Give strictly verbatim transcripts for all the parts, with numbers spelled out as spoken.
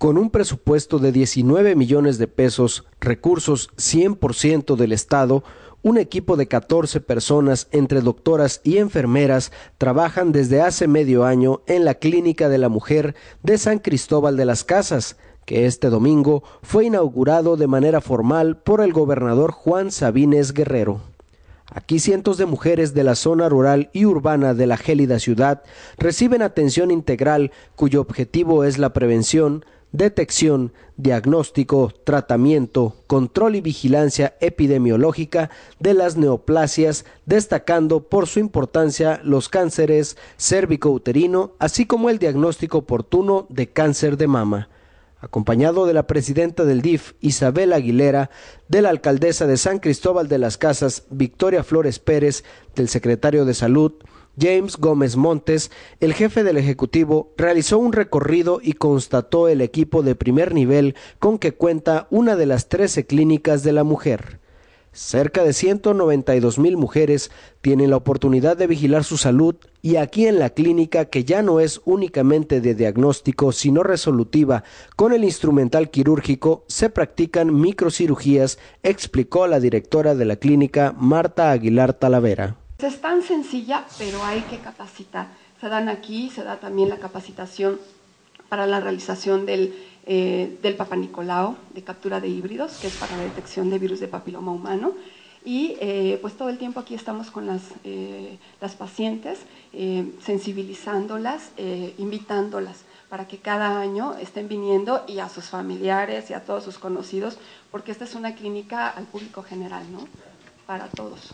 Con un presupuesto de diecinueve millones de pesos, recursos cien por ciento del Estado, un equipo de catorce personas, entre doctoras y enfermeras, trabajan desde hace medio año en la Clínica de la Mujer de San Cristóbal de las Casas, que este domingo fue inaugurado de manera formal por el gobernador Juan Sabines Guerrero. Aquí cientos de mujeres de la zona rural y urbana de la gélida ciudad reciben atención integral cuyo objetivo es la prevención, detección, diagnóstico, tratamiento, control y vigilancia epidemiológica de las neoplasias, destacando por su importancia los cánceres cérvico-uterino, así como el diagnóstico oportuno de cáncer de mama. Acompañado de la presidenta del D I F, Isabel Aguilera, de la alcaldesa de San Cristóbal de las Casas, Victoria Flores Pérez, del secretario de Salud, James Gómez Montes, el jefe del Ejecutivo, realizó un recorrido y constató el equipo de primer nivel con que cuenta una de las trece clínicas de la mujer. Cerca de ciento noventa y dos mil mujeres tienen la oportunidad de vigilar su salud y aquí en la clínica, que ya no es únicamente de diagnóstico sino resolutiva, con el instrumental quirúrgico se practican microcirugías, explicó la directora de la clínica, Marta Aguilar Talavera. Es tan sencilla, pero hay que capacitar. Se dan aquí, se da también la capacitación para la realización del, eh, del Papa Nicolau, de captura de híbridos, que es para la detección de virus de papiloma humano. Y eh, pues todo el tiempo aquí estamos con las, eh, las pacientes, eh, sensibilizándolas, eh, invitándolas para que cada año estén viniendo, y a sus familiares y a todos sus conocidos, porque esta es una clínica al público general, ¿no? Para todos.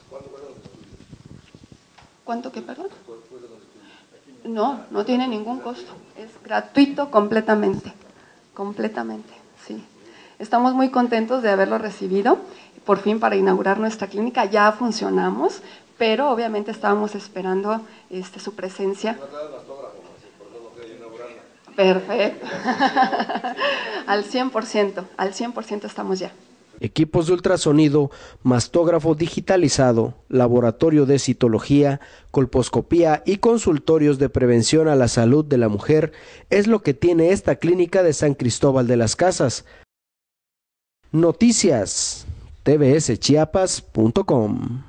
¿Cuánto qué, perdón? No, no tiene ningún costo, es gratuito completamente, completamente, sí. Estamos muy contentos de haberlo recibido, por fin para inaugurar nuestra clínica, ya funcionamos, pero obviamente estábamos esperando este, su presencia. Perfecto, al cien por ciento, al cien por ciento estamos ya. Equipos de ultrasonido, mastógrafo digitalizado, laboratorio de citología, colposcopía y consultorios de prevención a la salud de la mujer es lo que tiene esta clínica de San Cristóbal de las Casas. Noticias T V S Chiapas punto com